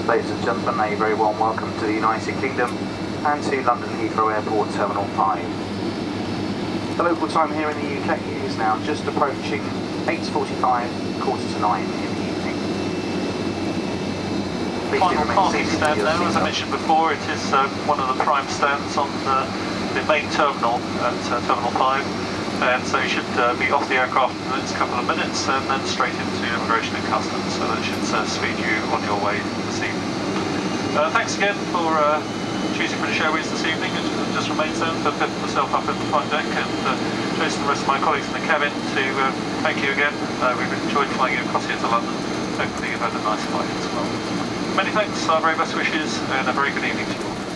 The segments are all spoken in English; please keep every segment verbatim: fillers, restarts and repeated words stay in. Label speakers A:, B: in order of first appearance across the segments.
A: Ladies and gentlemen, a very warm welcome to the United Kingdom and to London Heathrow Airport Terminal five. The local time here in the U K is now just approaching eight forty-five, quarter to nine in the evening. Please do
B: Final
A: remain
B: parking
A: seated
B: stand
A: with your
B: now, as I
A: seatbelt.
B: mentioned before, it is uh, one of the prime stands on uh, the main terminal at uh, Terminal five. And so you should uh, be off the aircraft in the next couple of minutes and then straight into immigration and customs, so that should uh, speed you on your way this evening. Uh, thanks again for uh, choosing British Airways this evening. It just remains then for picking myself up in the front deck and uh, Jason and the rest of my colleagues in the cabin to uh, thank you again. Uh, we've enjoyed flying you across here to London. Hopefully you've had a nice flight as well. Many thanks, our very best wishes, and a very good evening to you all.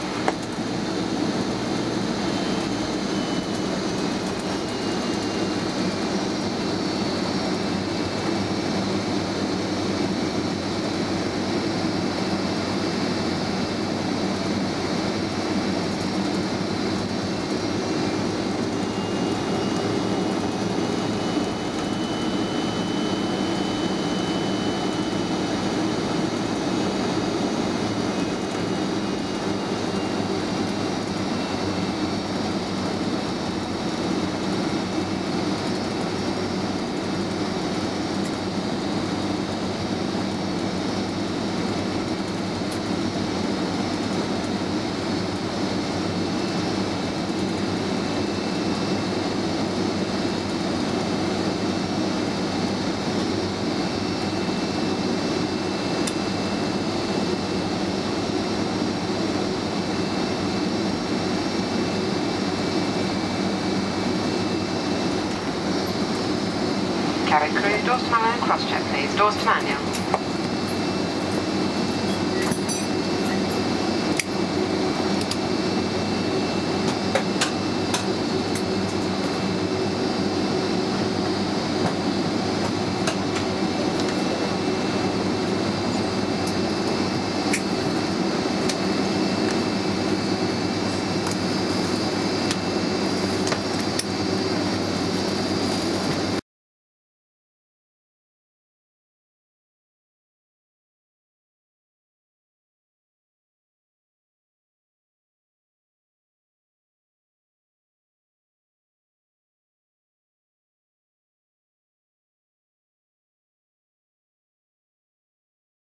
C: Cabin crew, doors to manual and cross-check please. Doors to manual.